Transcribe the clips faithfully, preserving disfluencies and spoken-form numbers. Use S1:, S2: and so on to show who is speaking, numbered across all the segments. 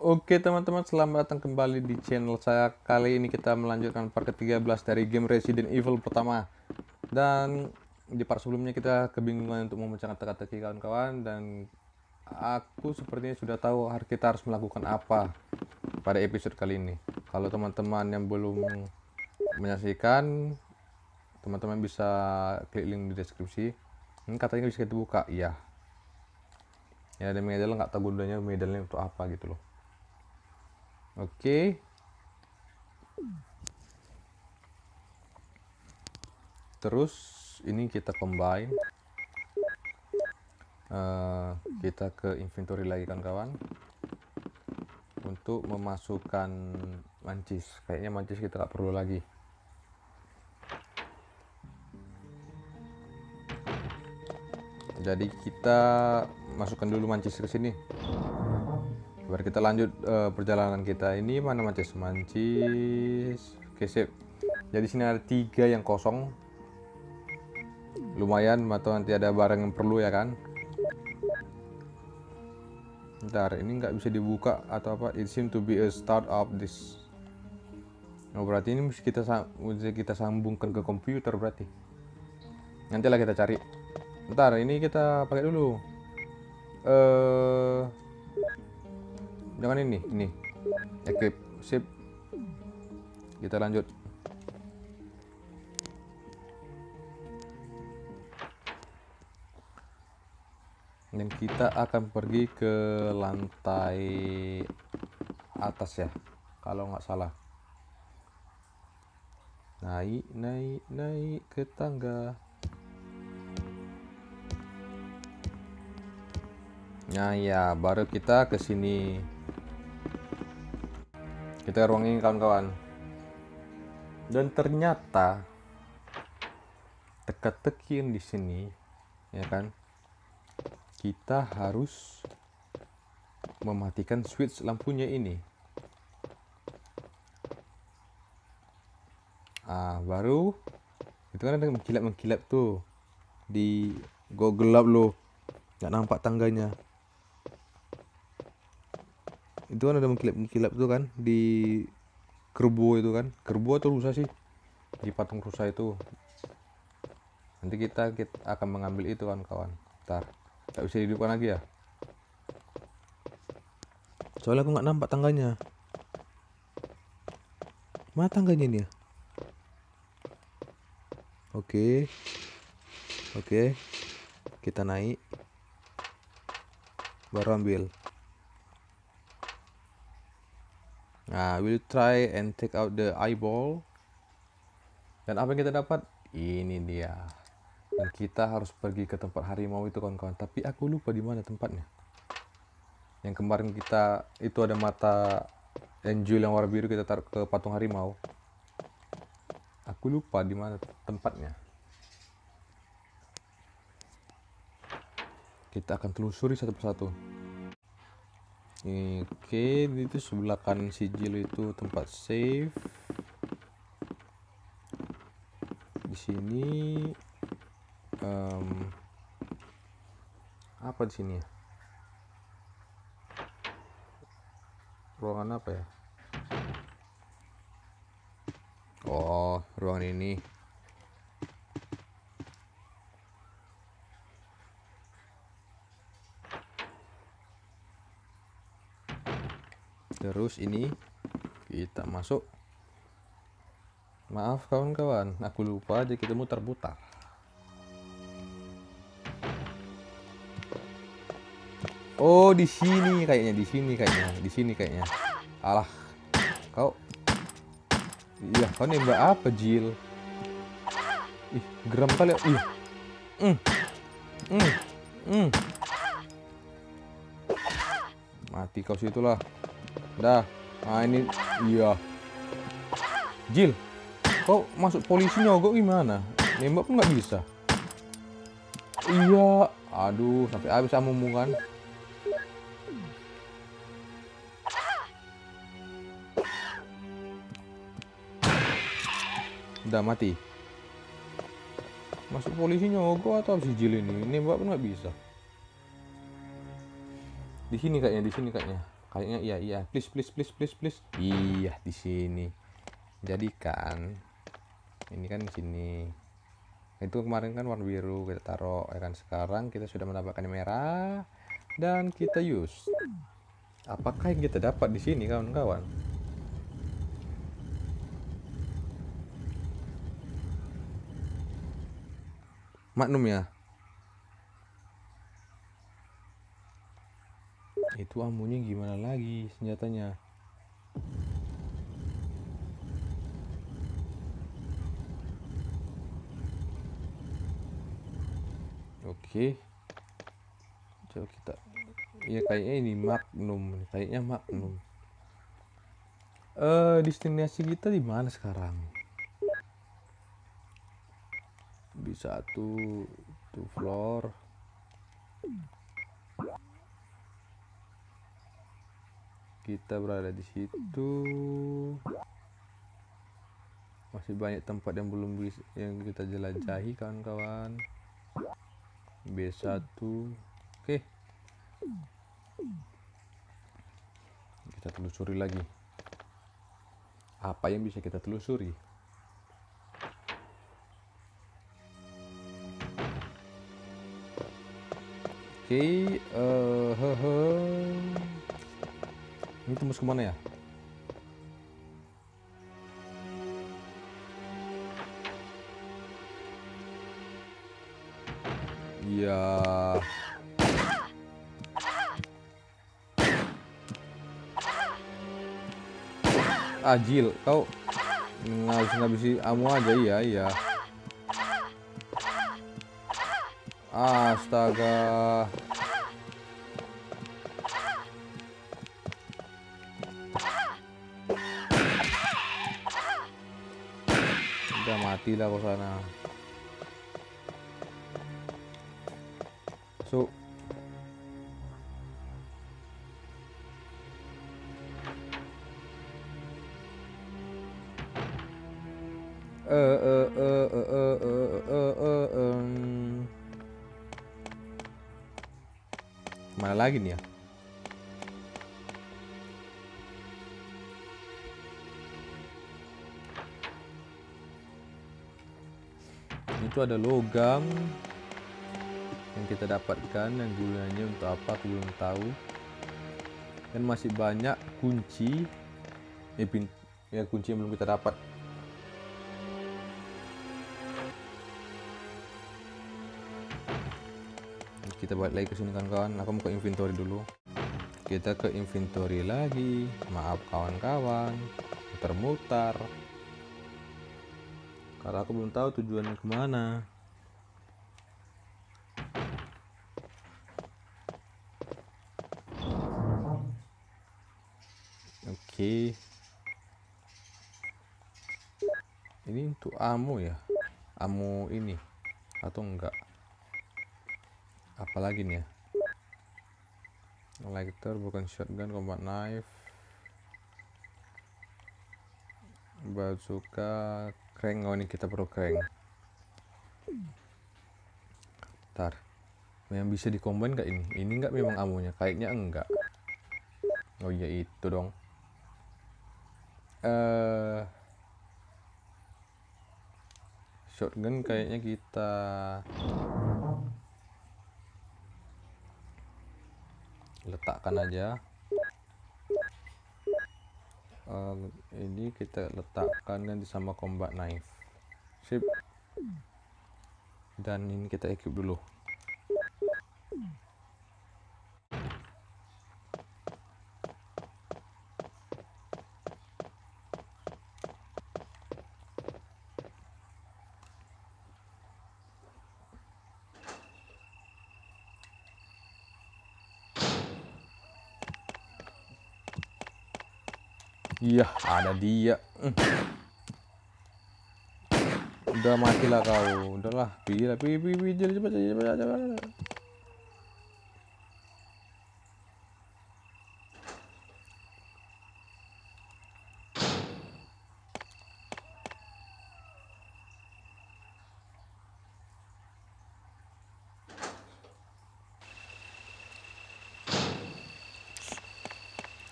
S1: Oke teman-teman, selamat datang kembali di channel saya. Kali ini kita melanjutkan part ke tiga belas dari game Resident Evil pertama. Dan di part sebelumnya kita kebingungan untuk memecahkan teka-teki kawan-kawan. Dan aku sepertinya sudah tahu kita harus melakukan apa pada episode kali ini. Kalau teman-teman yang belum menyaksikan, teman-teman bisa klik link di deskripsi. Ini katanya bisa kita buka, iya. Ya ada medal, nggak tahu gunanya medalnya untuk apa gitu loh. Oke. Terus ini kita combine. Uh, kita ke inventory lagi kawan-kawan untuk memasukkan mancis. Kayaknya mancis kita nggak perlu lagi. Jadi kita masukkan dulu mancis ke sini. Baru kita lanjut uh, perjalanan kita. Ini mana mancis? Mancis. Oke, sip. Jadi sini ada tiga yang kosong. Lumayan, atau nanti ada barang yang perlu ya kan? Bentar, ini nggak bisa dibuka atau apa? It seems to be a start of this. Oh, berarti ini mesti kita mesti kita sambungkan ke komputer berarti. Nantilah kita cari. Bentar, ini kita pakai dulu. Eh, jangan ini, ini. Equip, sip. Kita lanjut. Dan kita akan pergi ke lantai atas ya, kalau nggak salah. Naik, naik, naik ke tangga. Nah ya, baru kita ke sini. Kita ruang ini kawan-kawan. Dan ternyata teka-teki di sini, ya kan? Kita harus mematikan switch lampunya ini. Ah, baru itu kan ada mengkilap-mengkilap tuh di go gelap loh, nggak nampak tangganya. Itu kan ada mengkilap-mengkilap tuh kan di kerbo itu kan, kerbo atau rusa sih, di patung rusa itu. Nanti kita, kita akan mengambil itu kan kawan. Ntar nggak bisa dihidupkan lagi ya, soalnya aku nggak nampak tangganya. Mana tangganya ini ya? Oke, oke, kita naik, baru ambil. Nah, we'll try and take out the eyeball. Dan apa yang kita dapat? Ini dia. Dan kita harus pergi ke tempat harimau itu kawan-kawan. Tapi aku lupa di mana tempatnya. Yang kemarin kita itu ada mata Angel yang warna biru, kita taruh ke patung harimau. Aku lupa di mana tempatnya. Kita akan telusuri satu persatu. Oke, itu sebelah kanan sijil itu tempat save. Di sini um, apa di sini ya? Ruangan apa ya? Oh, ruangan ini. Terus ini kita masuk. Maaf kawan-kawan, aku lupa aja kita muter-muter. Oh, di sini kayaknya, di sini kayaknya, di sini kayaknya. Alah, kau. Iya, kau nembak apa, Jill? Ih, geram kali. Ih. Mm. Mm. Mm. Mati kau situlah. Dah. Nah, ini iya. Jill, kau masuk polisi nyogok gimana? Nembak pun nggak bisa. Iya. Aduh, sampai habis amumu kan. Udah mati. Masuk polisi nyogok atau si Jill ini? Nembak pun nggak bisa. Di sini kayaknya, di sini kayaknya. Kayaknya iya iya. Please please please please please. Iya di sini. Jadi kan ini kan di sini. Itu kemarin kan warna biru kita taruh ya kan, sekarang kita sudah mendapatkan merah dan kita use. Apakah yang kita dapat di sini kawan-kawan? Magnum ya. Itu amunya gimana lagi senjatanya? Oke. Coba kita. Ya kayaknya ini Magnum, kayaknya Magnum. Eh destinasi kita di mana sekarang? B satu two floor. Kita berada di situ. Masih banyak tempat yang belum bisa yang kita jelajahi kawan-kawan. B satu. Oke. Kita telusuri lagi. Apa yang bisa kita telusuri? Oke, okay, uh, ini tembus kemana ya? Ya. Ajil, kau ngabis-ngabisi amu aja. Iya iya. Astaga. Udah mati lah kau sana. So eh eh eh eh eh eh eh eh mana lagi nih ya? Itu ada logam yang kita dapatkan, yang gunanya untuk apa aku belum tahu. Dan masih banyak kunci ya, pin ya kunci yang belum kita dapat. Kita balik lagi ke sini kawan-kawan. Aku mau ke inventory dulu. Kita ke inventory lagi. Maaf kawan-kawan, muter-muter karena aku belum tahu tujuannya kemana. Oke, ini untuk ammo ya, ammo ini atau enggak? Apalagi nih ya? Lighter, bukan shotgun, combat knife, bazooka, crank. Oh ini kita perlu crank. Ntar, yang bisa dikombin nggak ini? Ini nggak memang amunya? Kayaknya enggak. Oh iya itu dong. Eh, shotgun kayaknya kita letakkan aja. Uh, ini kita letakkan nanti sama combat knife. Sip. Dan ini kita equip dulu. Iya, ada dia. Mm. Udah matilah kau. Udahlah, pergi lah, pergi, pergi, pergi, cepat, cepat, cepat, cepat.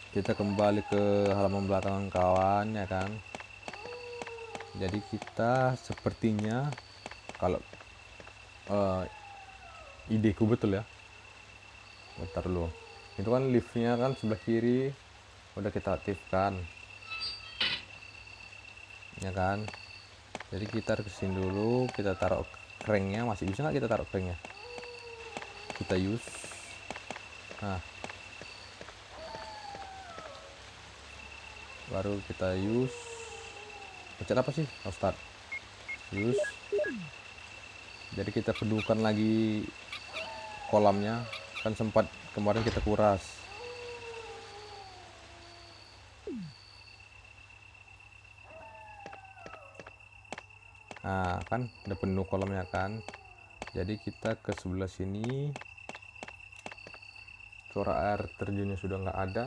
S1: kita kembali ke halaman belakang kawan ya kan. Jadi kita sepertinya kalau uh, ideku betul ya, bentar dulu, itu kan liftnya kan sebelah kiri udah kita aktifkan ya kan. Jadi kita kesini dulu, kita taruh cranknya. Masih bisa nggak kita taruh cranknya? Kita use. Nah, baru kita use. Pencet apa sih? Oh, start. Use. Jadi kita peduhkan lagi kolamnya. Kan sempat kemarin kita kuras. Nah, kan udah penuh kolamnya kan. Jadi kita ke sebelah sini. Corak air terjunnya sudah nggak ada.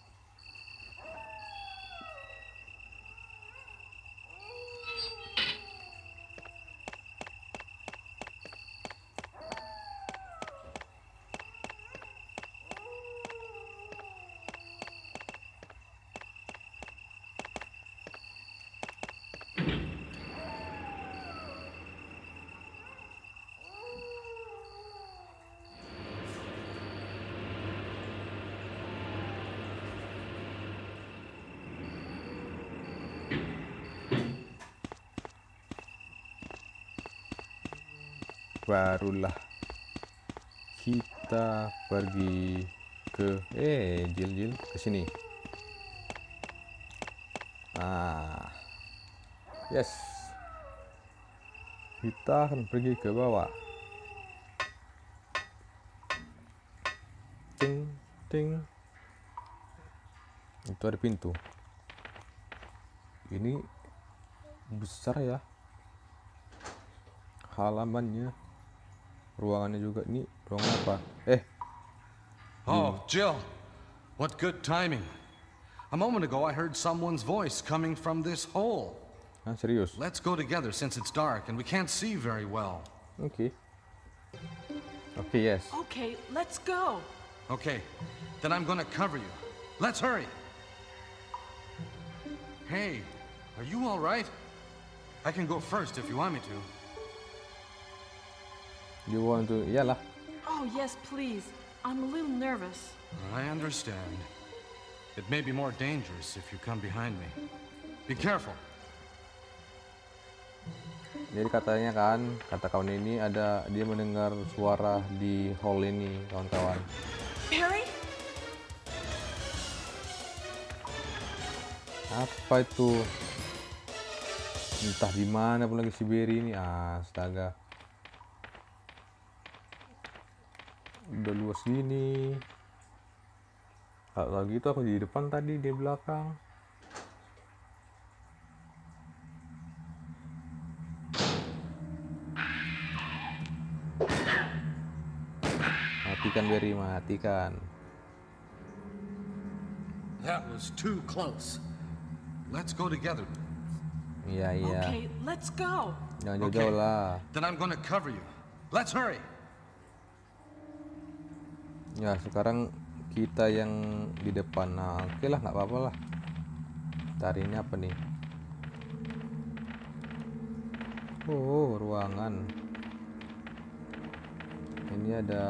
S1: Barulah kita pergi ke eh Jil Jil ke sini. Ah, yes, kita akan pergi ke bawah. Ting ting, itu ada pintu. Ini besar ya halamannya. Ruangannya juga. Ini ruangan apa? Eh.
S2: Oh, Jill. What good timing. A moment ago I heard someone's voice coming from this hole.
S1: Ah, serius?
S2: Let's go together since it's dark and we can't see very well.
S1: Okay. Okay, yes.
S3: Okay, let's go.
S2: Okay, then I'm gonna cover you. Let's hurry. Hey, are you all right? I can go first if you want me to.
S1: You want to? Iyalah.
S3: Oh, yes, please. I'm a little nervous.
S2: I understand. It may be more dangerous if you come behind me. Be careful.
S1: Jadi katanya kan, kata kawan ini ada dia mendengar suara di hall ini, kawan-kawan.
S3: Perry?
S1: Apa itu? Entah di mana pun lagi si Barry ini. Astaga. Udah luas gini. Kalau lagi itu aku di depan tadi, di belakang. Matikan Barry, matikan.
S2: That was too close. Let's go together.
S1: Iya, iya.
S3: Okay, let's go.
S1: Jangan jauh-jauh lah.
S2: Then I'm gonna cover you. Let's hurry.
S1: Ya, sekarang kita yang di depan. Nah, oke lah, nggak apa-apa lah. Tadi ini apa nih? Oh, ruangan. Ini ada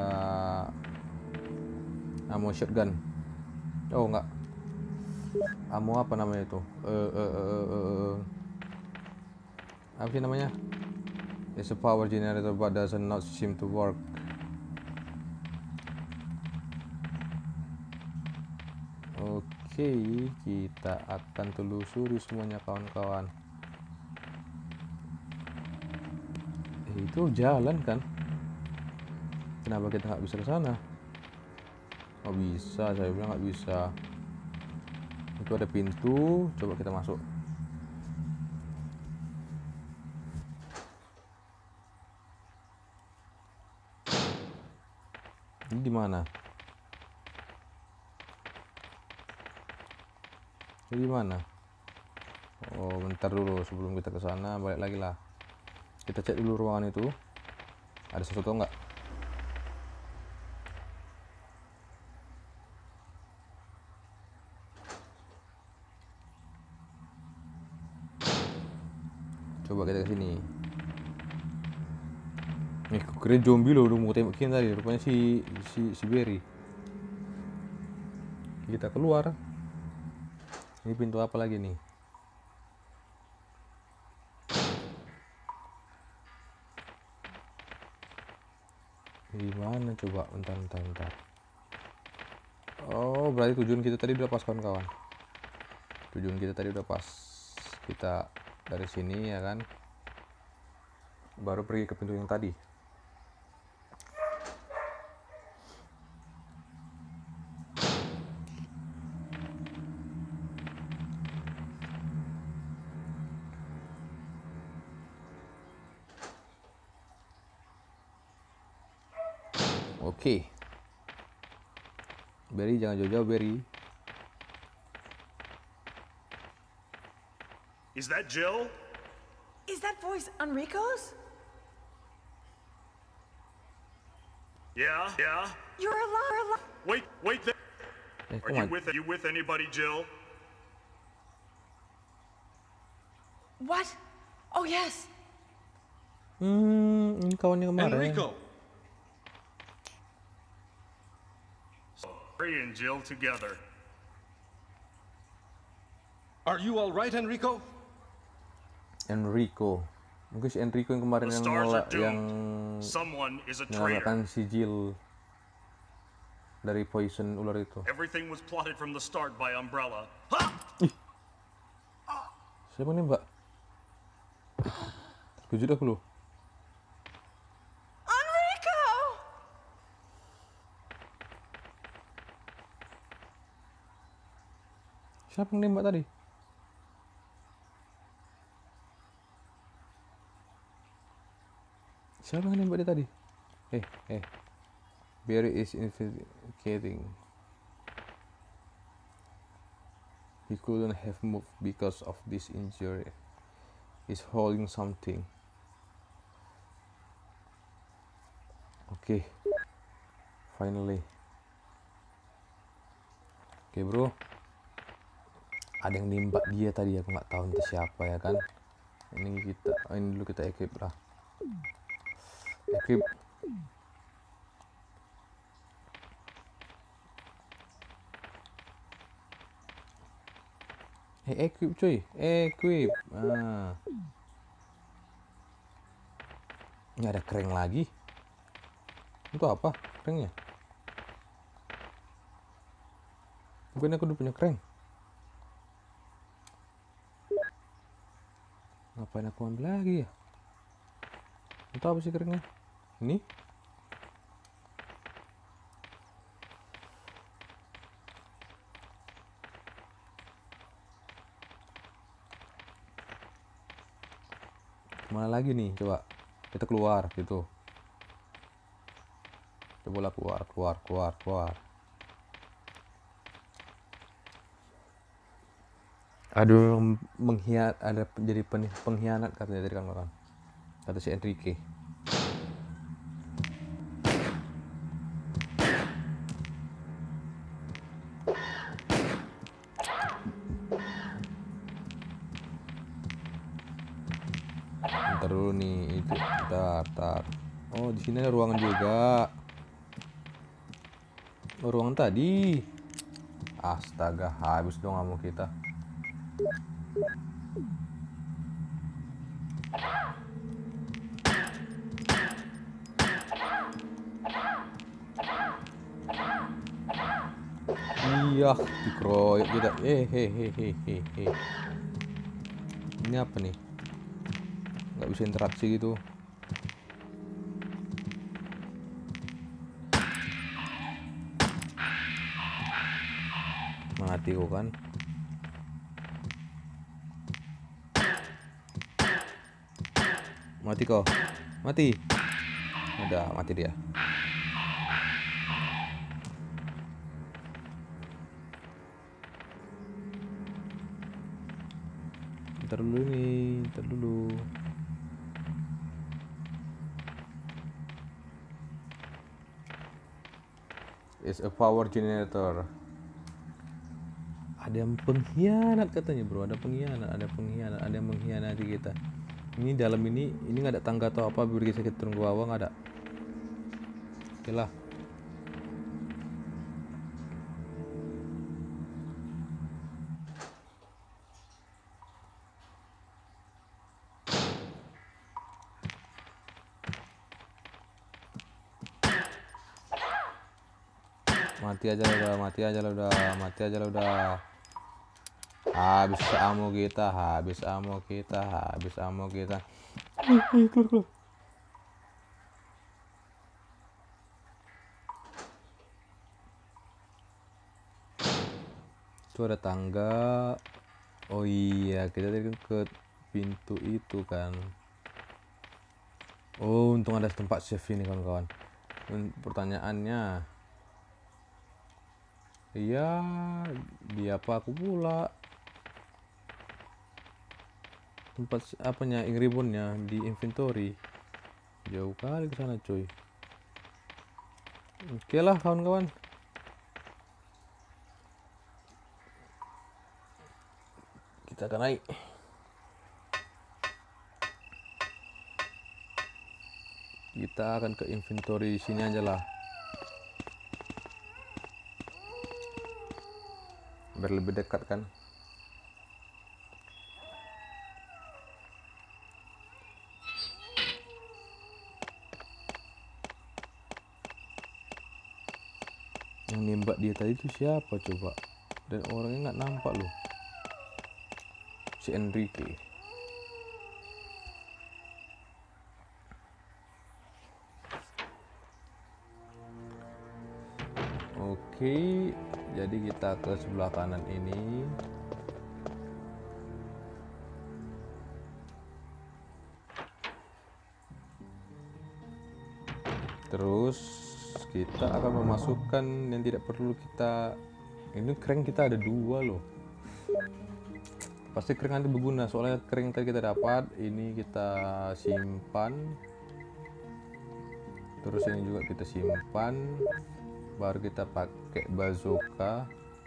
S1: ammo shotgun. Oh, enggak. Ammo apa namanya itu? Eh, eh, eh, eh, eh. Apa sih namanya? It's a power generator but does not seem to work. Oke, kita akan telusuri semuanya kawan-kawan. Eh, itu jalan kan? Kenapa kita nggak bisa ke sana? Oh bisa, saya bilang nggak bisa. Itu ada pintu, coba kita masuk. Ini di mana? Ini di mana? Oh, bentar dulu sebelum kita ke sana, balik lagi lah. Kita cek dulu ruangan itu. Ada sesuatu nggak? Coba kita ke sini. Nih, kira zombie loh, udah mau tembakin tadi. Rupanya si si si Barry. Kita keluar. Ini pintu apa lagi nih? Gimana coba? Bentar, bentar, bentar. Oh, berarti tujuan kita tadi udah pas, kawan-kawan. Tujuan kita tadi udah pas. Kita dari sini ya kan, baru pergi ke pintu yang tadi. Oke, Barry jangan jauh-jauh, Barry.
S4: Is that Jill?
S3: Is that voice Enrico's?
S4: Yeah, yeah.
S3: You're alive.
S4: Wait, wait there.
S1: Eh,
S4: Are
S1: kok
S4: you
S1: ma-
S4: with you with anybody, Jill?
S3: What? Oh, yes.
S1: Hmm, ini kawannya kemarin.
S2: Enrico!
S4: Barry and Jill together.
S2: Are you all right, Enrico?
S1: Enrico. Mungkin si Enrico yang kemarin
S4: The
S1: yang
S4: stars
S1: nolak,
S4: are doomed.
S1: yang
S4: Someone is a traitor.
S1: menyelamatkan si Jill dari poison ular itu.
S4: Everything was plotted from the start by Umbrella. Ha!
S1: Siapa nih, Mbak? Terkejut aku loh.
S3: Enrico!
S1: Siapa yang nembak tadi? Siapa yang nembak dia tadi? Eh, eh. Barry is investigating. He couldn't have moved because of this injury. He's holding something. Oke. Okay. Finally. Oke, okay, bro. Ada yang nembak dia tadi, aku nggak tahu entah siapa ya kan. Ini kita, oh, ini dulu kita equip lah. Equip. Eh, equip cuy, equip. Ah. Ini ada crank lagi. Itu apa? Cranknya? Bukan aku udah punya crank. Ngapain aku ambil lagi ya? Itu apa sih cranknya? Ini? Kemana lagi nih? Coba kita keluar gitu. Cobalah keluar, keluar, keluar, keluar. Aduh, mengkhianat, ada jadi pengkhianat katanya dari kawan-kawan. Kata si Enrique. Ntar dulu nih, itu, ntar, ntar. Oh, di sini ada ruangan juga. Oh, ruangan tadi. Astaga, habis dong ammo kita. Iya, dikeroyok kita. Eh, he he he he he. Ini apa nih? Nggak bisa interaksi gitu. Mati kok kan. Mati kok. Mati. Udah mati dia. Ntar dulu nih, ntar dulu. It's a power generator. Ada yang pengkhianat katanya, bro. Ada pengkhianat, ada pengkhianat, ada yang mengkhianati kita. Ini dalam ini ini nggak ada tangga atau apa biar kita turun ke bawah, nggak ada. Oke lah. Mati aja lah udah, mati aja lah udah, mati aja lah udah. Habis ammo kita, habis ammo kita, habis ammo kita. Itu ada tangga. Oh iya, kita tadi kan ke pintu itu kan. Oh, untung ada tempat save ini kawan-kawan. Pertanyaannya, iya, di apa aku pula? Tempat apanya, ing ribbonnya di inventory. Jauh kali ke sana, coy. Oke lah kawan-kawan. Kita akan naik. Kita akan ke inventory di sini aja lah. Biar lebih dekat kan. Yang nembak dia tadi itu siapa coba? Dan orangnya nggak nampak loh. Si Enrique. Oke, jadi kita ke sebelah kanan ini. Terus kita akan memasukkan yang tidak perlu kita. Ini crank kita ada dua loh. Pasti crank nanti berguna, soalnya crank tadi kita dapat. Ini kita simpan. Terus ini juga kita simpan. Baru kita pakai bazooka.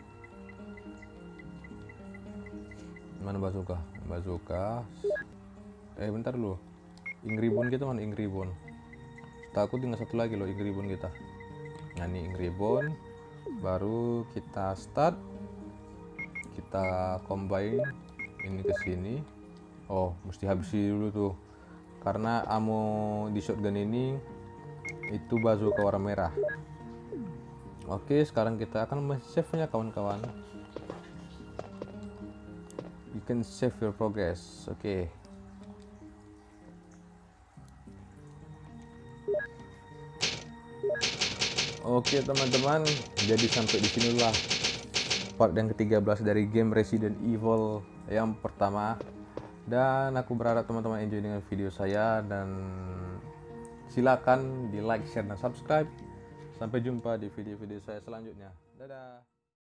S1: Mana bazooka? Bazooka. Eh bentar dulu. Ing ribbon kita mana ing ribbon? Takut tinggal satu lagi loh ing ribbon kita. Nah ini ing ribbon. Baru kita start. Kita combine ini ke sini. Oh, mesti habisi dulu tuh. Karena ammo di shotgun ini itu bazooka warna merah. Oke, sekarang kita akan men-save-nya kawan-kawan. You can save your progress. Oke. Oke teman-teman, jadi sampai di sinilah part yang ketiga belas dari game Resident Evil yang pertama. Dan aku berharap teman-teman enjoy dengan video saya, dan silakan di like, share, dan subscribe. Sampai jumpa di video-video saya selanjutnya. Dadah.